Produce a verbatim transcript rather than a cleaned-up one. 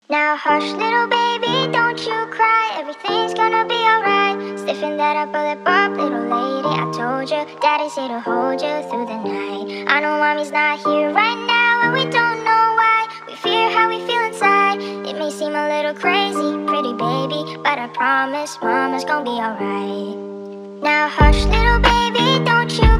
Now hush little baby, don't you cry, everything's gonna be alright. Stiffen that up a lip up, little lady, I told you, daddy's here to hold you through the night. I know mommy's not here right now and we don't know why. We fear how we feel inside, it may seem a little crazy, pretty baby, but I promise mama's gonna be alright. Now hush little baby, don't you